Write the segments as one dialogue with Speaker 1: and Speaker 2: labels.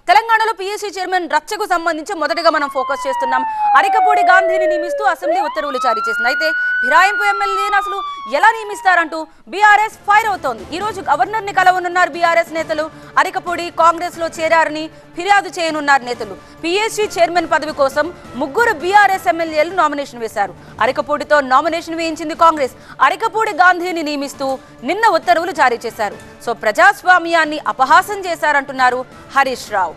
Speaker 1: తెలంగాణలో PSC chairman రచ్చకు సంబంధించి మొదటగా మనం ఫోకస్ చేస్తున్నాం. అరికపూడి గాంధీని నియమిస్తూ అసెంబ్లీ ఉత్తర్వులు జారీ చేసింది. అయితే ఫిరాయింపు ఎమ్మెల్యేని అసలు ఎలా నియమిస్తారంటూ బీఆర్ఎస్ ఫైర్ అవుతోంది. ఈ రోజు గవర్నర్ ని కలవనున్నారు బీఆర్ఎస్ నేతలు. అరికపూడి కాంగ్రెస్ లో చేరారని ఫిర్యాదు చేయనున్నారు నేతలు. పీఎస్సీ చైర్మన్ పదవి కోసం 3 బీఆర్ఎస్ ఎమ్మెల్యేలు నామినేషన్ వేశారు. అరికపూడితో నామినేషన్ వేయించింది కాంగ్రెస్. అరికపూడి గాంధీని నియమిస్తూ నిన్న ఉత్తర్వులు జారీ చేశారు. సో ప్రజాస్వామ్యాన్ని అపహాసం చేశారంటున్నారు హరీష్ రావు.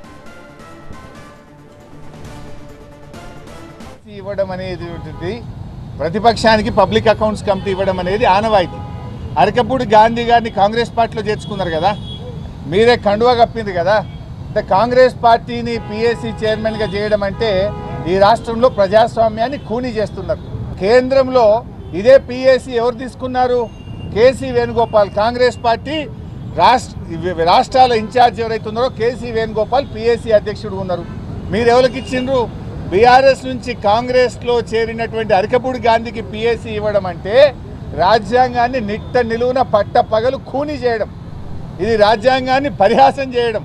Speaker 2: ఇవ్వడం అనేది ప్రతిపక్షానికి పబ్లిక్ అకౌంట్స్ కమిటీ ఇవ్వడం అనేది ఆనవాయితీ. అరికపూడి గాంధీ గారిని కాంగ్రెస్ పార్టీలో చేర్చుకున్నారు కదా, మీరే కండువా కప్పింది కదా. అంటే కాంగ్రెస్ పార్టీని పిఎస్సి చైర్మన్గా చేయడం అంటే ఈ రాష్ట్రంలో ప్రజాస్వామ్యాన్ని ఖూనీ చేస్తున్నారు. కేంద్రంలో ఇదే పిఎస్సి ఎవరు తీసుకున్నారు? కేసీ వేణుగోపాల్. కాంగ్రెస్ పార్టీ రాష్ట్రాల ఇన్ఛార్జ్ ఎవరైతే ఉన్నారో కేసీ వేణుగోపాల్ పిఎస్సి అధ్యక్షుడు ఉన్నారు. మీరు ఎవరికి ఇచ్చిండ్రు? బీఆర్ఎస్ నుంచి కాంగ్రెస్లో చేరినటువంటి అరికపూడి గాంధీకి పిఎస్సి ఇవ్వడం అంటే రాజ్యాంగాన్ని నిట్ట నిలువున పట్ట పగలు ఖూనీ చేయడం, ఇది రాజ్యాంగాన్ని పరిహాసం చేయడం.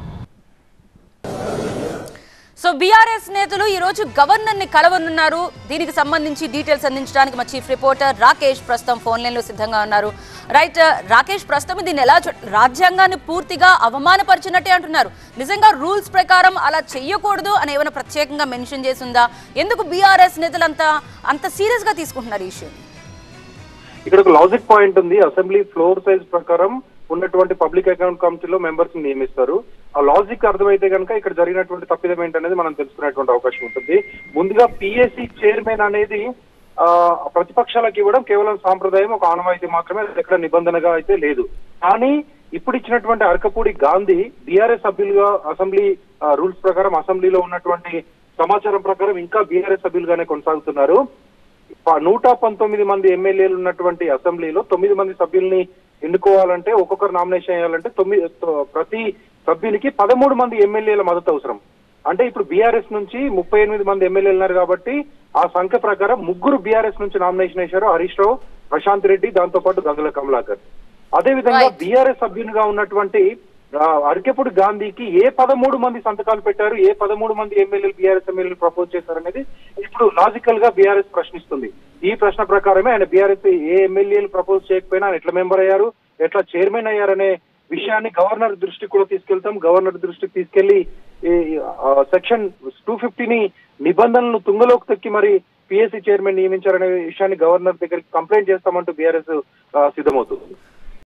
Speaker 1: సో బీఆర్ఎస్ నేతలు ఈ రోజు గవర్నర్ ని కలవనున్నారు. దీనికి సంబంధించి డీటెయిల్స్ అందించడానికి మా చీఫ్ రిపోర్టర్ రాకేష్ ప్రస్తుతం ఫోన్ లైన్ లో సిద్ధంగా ఉన్నారు. రైట్ రాకేష్, ప్రస్తుతం దీన్ని ఎలా రాజ్యాంగాన్ని పూర్తిగా అవమానపరిచినట్టే అంటున్నారు. నిజంగా రూల్స్ ప్రకారం అలా చెయ్యకూడదు అని ఏమైనా ప్రత్యేకంగా మెన్షన్ చేసిందా? ఎందుకు బీఆర్ఎస్ నేతలు అంత సీరియస్ గా తీసుకుంటున్నారు ఈ ఇష్యూ?
Speaker 3: ఇక్కడ ఒక లాజిక్ పాయింట్ ఉంది. అసెంబ్లీ ఫ్లోర్ సైజ్ ప్రకారం ఉన్నటువంటి పబ్లిక్ అకౌంట్ కమిటీలో మెంబర్స్ ని నియమిస్తారు. ఆ లాజిక్ అర్థమైతే కనుక ఇక్కడ జరిగినటువంటి తప్పిదం ఏంటనేది మనం తెలుసుకునేటువంటి అవకాశం ఉంటుంది. ముందుగా పిఎస్సి చైర్మన్ అనేది ప్రతిపక్షాలకు ఇవ్వడం కేవలం సాంప్రదాయం, ఒక ఆనవాయితీ మాత్రమే, ఎక్కడ నిబంధనగా అయితే లేదు. కానీ ఇప్పుడు ఇచ్చినటువంటి అరకపూడి గాంధీ బీఆర్ఎస్ సభ్యులుగా అసెంబ్లీ రూల్స్ ప్రకారం అసెంబ్లీలో ఉన్నటువంటి సమాచారం ప్రకారం ఇంకా బీఆర్ఎస్ సభ్యులుగానే కొనసాగుతున్నారు. 119 మంది ఎమ్మెల్యేలు ఉన్నటువంటి అసెంబ్లీలో 9 మంది సభ్యుల్ని ఎన్నుకోవాలంటే, ఒక్కొక్కరు నామినేషన్ చేయాలంటే ప్రతి సభ్యునికి 13 మంది ఎమ్మెల్యేల మద్దతు అవసరం. అంటే ఇప్పుడు బీఆర్ఎస్ నుంచి 38 మంది ఎమ్మెల్యేలు ఉన్నారు కాబట్టి ఆ సంఖ్య ప్రకారం 3 బీఆర్ఎస్ నుంచి నామినేషన్ వేశారు. హరీష్ రావు, ప్రశాంత్ రెడ్డి, దాంతో పాటు గంగుల కమలాకర్. అదే విధంగా బీఆర్ఎస్ సభ్యునిగా ఉన్నటువంటి అరికెపూడి గాంధీకి ఏ 13 మంది సంతకాలు పెట్టారు, ఏ 13 మంది ఎమ్మెల్యేలు బీఆర్ఎస్ ఎమ్మెల్యేలు ప్రపోజ్ చేశారనేది ఇప్పుడు లాజికల్ గా బీఆర్ఎస్ ప్రశ్నిస్తుంది. ఈ ప్రశ్న ప్రకారమే ఆయన బీఆర్ఎస్ ఏ ఎమ్మెల్యేలు ప్రపోజ్ చేయకపోయినా ఆయన ఎట్లా మెంబర్ అయ్యారు, ఎట్లా చైర్మన్ అయ్యారనే విషయాన్ని గవర్నర్ దృష్టికి కూడా తీసుకెళ్తాం. గవర్నర్ దృష్టికి తీసుకెళ్లి సెక్షన్ 250 నిబంధనలను తుంగలోకి తొక్కి మరి పిఎస్సి చైర్మన్ నియమించారనే విషయాన్ని గవర్నర్ దగ్గరికి కంప్లైంట్ చేస్తామంటూ బీఆర్ఎస్ సిద్ధమవుతుంది.